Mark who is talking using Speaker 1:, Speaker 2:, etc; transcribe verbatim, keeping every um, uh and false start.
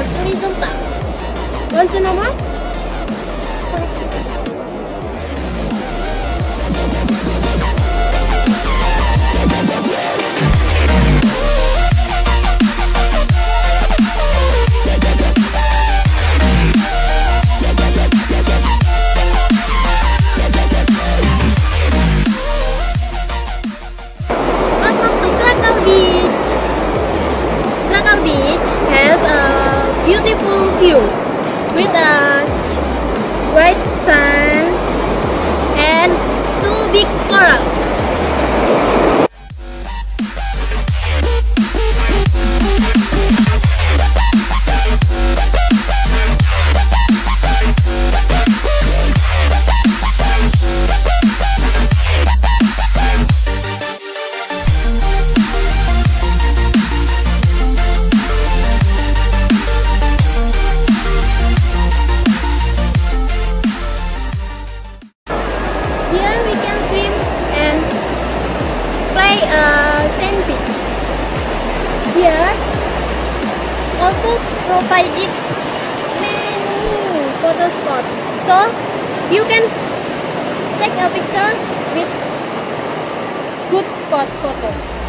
Speaker 1: tourism tax. Want to know more? Beautiful view with a white sand and two big coral. Here we can swim and play a sand beach. Here also provided many photo spots, so you can take a picture with good spot photo.